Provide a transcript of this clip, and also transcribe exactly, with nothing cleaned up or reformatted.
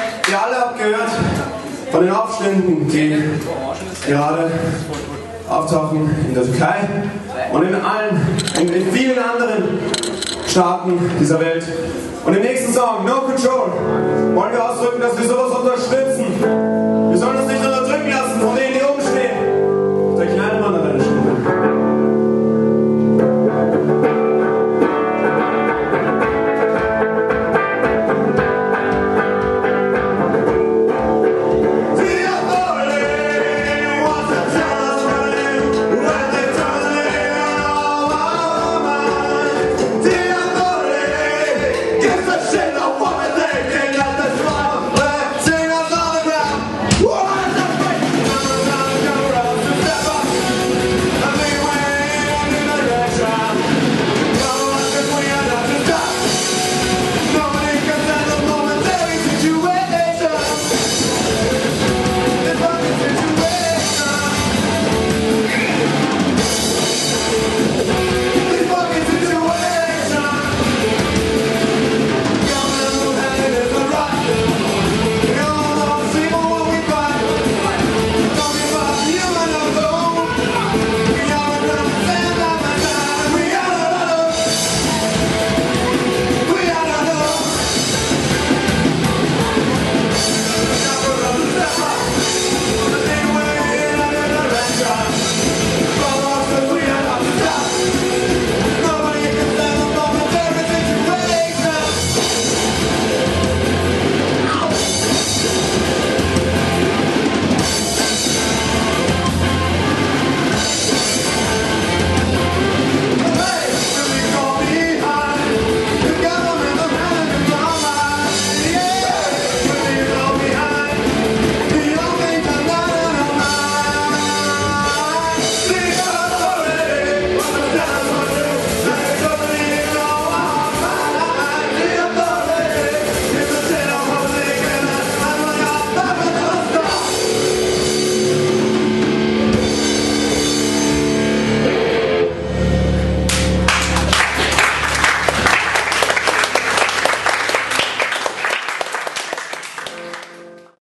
Ihr alle habt gehört von den Aufständen, die gerade auftauchen in der Türkei und in allen, in, in vielen anderen Staaten dieser Welt. Und im nächsten Song, No Control,